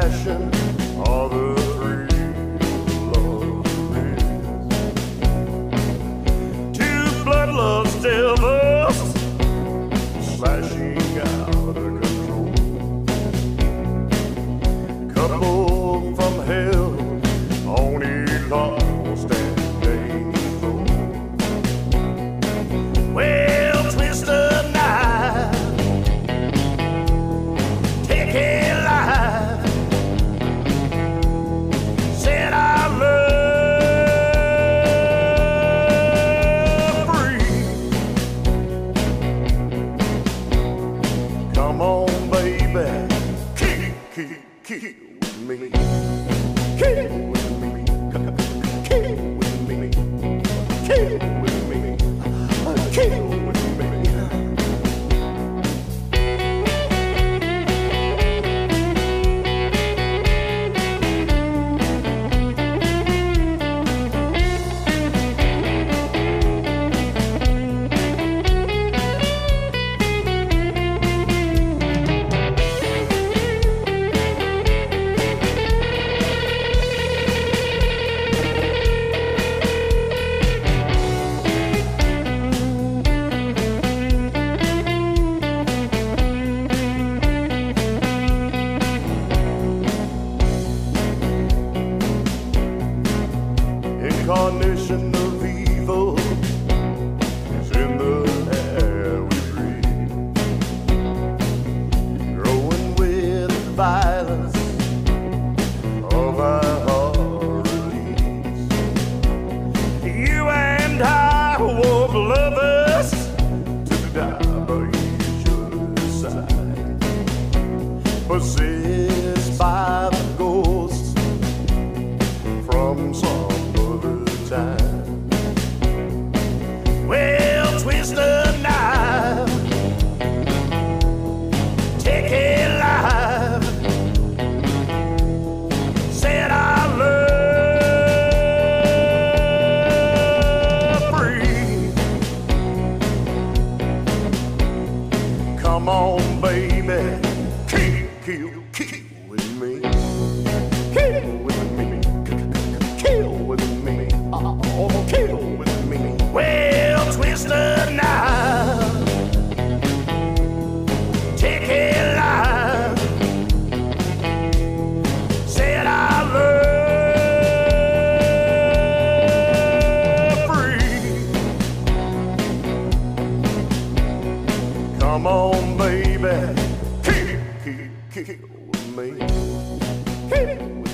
passion of the real love is. Two bloodlust devils slashing out of control. Couple from hell on a lost and dangerous road. Well, twist a knife, take a life, set our love free. Come on, baby, kick with me. Kick with me. Kick with me. Kick with me. Kick with me. Incarnation of evil is in the air we breathe, growing with violence of our heart release. You and I were lovers to die by each other's side, possessed by the ghosts from some time. Well, twist a knife, take a life, set our love free. Come on, baby, kill with me. Kill with me. Kill with me. Oh, kill with me. Well, twist a knife, take a life, set our love free. Come on, baby, kill with me. Kill with me.